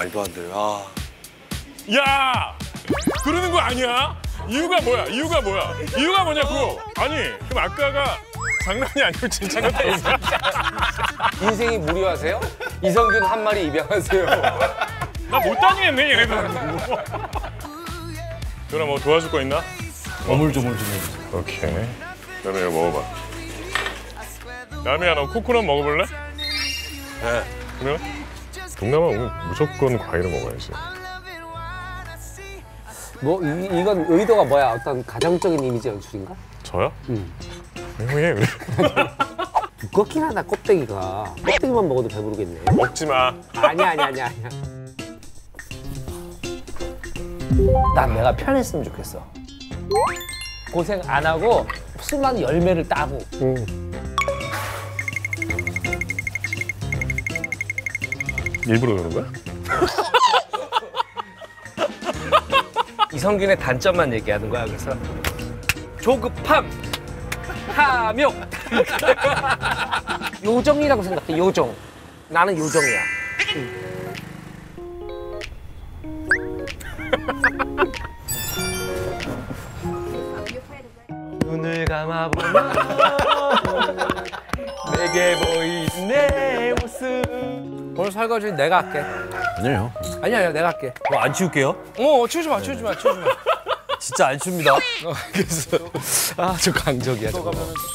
말도 안 돼. 아. 야! 그러는 거 아니야? 이유가 뭐야? 이유가 뭐야? 이유가 뭐냐고? 아니, 그럼 아까가 장난이 아니고 진짜 같다고. 인생이 무료하세요? 이성균 한 마리 입양하세요. 나 못 다니겠네, 얘네들. 누나 뭐 도와줄 거 있나? 어물조물 좀 해주세요. 오케이. 그러면 이거 먹어봐. 남이야, 너 코코넛 먹어볼래? 네. 그러면 동남아 오면 무조건 과일을 먹어야지. 뭐 이건 의도가 뭐야? 어떤 가정적인 이미지 연출인가? 저요? 응. 형이 그래. 두껍긴 하다 껍데기가. 껍데기만 먹어도 배부르겠네. 먹지 마. 아니야. 난 내가 편했으면 좋겠어. 고생 안 하고 수많은 열매를 따고. 일부러 그런 거야? 이성균의 단점만 얘기하는 거야. 그래서 조급함, 탐욕. 요정이라고 생각해. 요정. 나는 요정이야. 눈을 감아보면 내게 보이는 내 모습. 오늘 설거지는 내가 할게. 아니에요. 아니야, 내가 할게. 안 치울게요. 치우지 마. 진짜 안 치웁니다. 그래서 저 강적이야. 저거.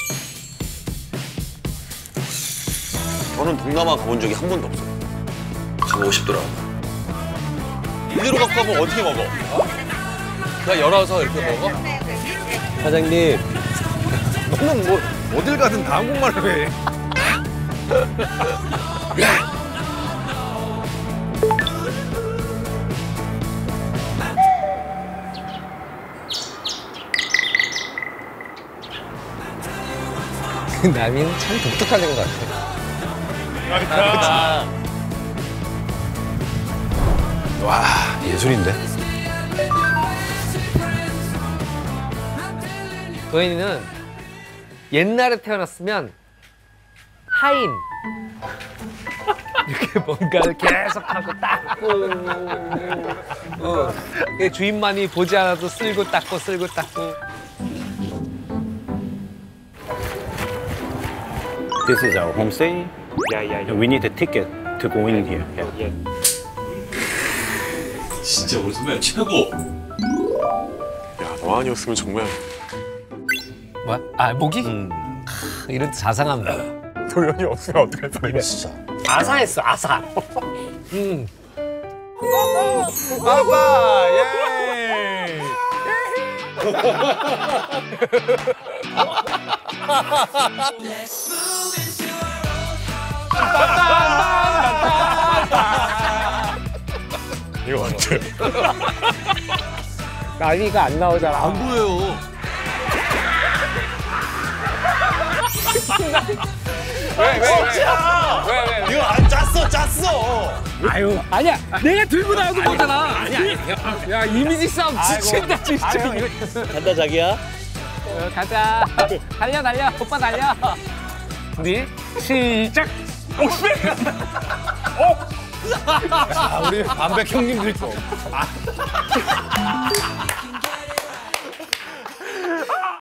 저는 동남아 가본 적이 한 번도 없어요. 가보고 싶더라고요. 이대로 갖고 가면 어떻게 먹어? 그냥 열어서 이렇게 먹어? 사장님. 너는 뭐 어딜 가든 다 한국말로 해. 남이는 참 독특한 것 같아. 와, 예술인데. 도현이는 옛날에 태어났으면 하인. 이렇게 뭔가를 계속하고 닦고. 주인만이 보지 않아도 쓸고 닦고. This is our homestay. Yeah. We need a ticket to go in here. Yeah. 진짜 우리 선배 최고. 야, 너 아니었으면 정말 뭐야? 모기? 이런 자상합니다. 도현이 없으면 어떡할 뻔했네. 진짜. 아사했어, 아사. 아빠, 예. 이거 어때? 나이가 안 나오잖아. 안 보여요. 왜? 이거 안 짰어. 아유. 아니야, 내가 들고 나와도 보잖아. 아니야. 야, 이미지 싸움 지친다, 진짜. 간다 자기야. 가자. 달려. 오빠 달려. 준비, 시작. 우리 반백 형님들 거.